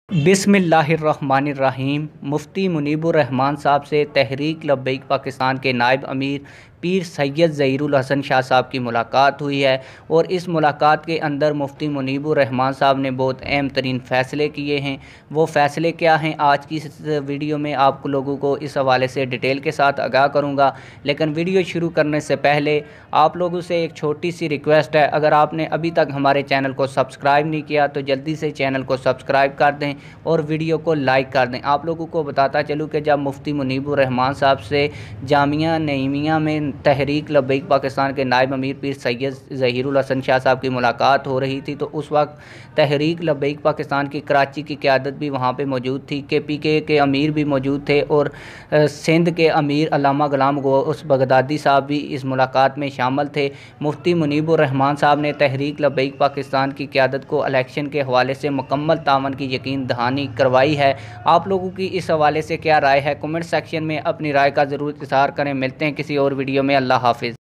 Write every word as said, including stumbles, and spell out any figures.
बिस्मिल्लाहिर्रहमानिर्रहीम। मुफ्ती मुनीबुर रहमान साहब से तहरीक लब्बैक पाकिस्तान के नायब अमीर पीर सैयद ज़हीरुल हसन शाह साहब की मुलाकात हुई है और इस मुलाकात के अंदर मुफ्ती मुनीबुर रहमान साहब ने बहुत अहम तरीन फ़ैसले किए हैं। वो फ़ैसले क्या हैं, आज की इस वीडियो में आप लोगों को इस हवाले से डिटेल के साथ आगाह करूँगा। लेकिन वीडियो शुरू करने से पहले आप लोगों से एक छोटी सी रिक्वेस्ट है, अगर आपने अभी तक हमारे चैनल को सब्सक्राइब नहीं किया तो जल्दी से चैनल को सब्सक्राइब कर दें और वीडियो को लाइक कर दें। आप लोगों को बताता चलूँ कि जब मुफ्ती मुनीबुर रहमान साहब से जामिया नईमिया में तहरीक लब्बैक पाकिस्तान के नायब अमीर पीर सैयद ज़हीरुल हसन शाह साहब की मुलाकात हो रही थी, तो उस वक्त तहरीक लब्बैक पाकिस्तान की कराची की क़यादत भी वहाँ पे मौजूद थी। के पी के के अमीर भी मौजूद थे और सिंध के अमीर अल्लामा गुलाम गौस बगदादी साहब भी इस मुलाकात में शामिल थे। मुफ्ती मुनीबुर रहमान साहब ने तहरीक लब्बैक पाकिस्तान की क़यादत को इलेक्शन के हवाले से मुकम्मल तावन की यकीन दहानी करवाई है। आप लोगों की इस हवाले से क्या राय है, कमेंट सेक्शन में अपनी राय का ज़रूर इज़हार करें। मिलते हैं किसी और वीडियो में। अल्लाह हाफ़िज़।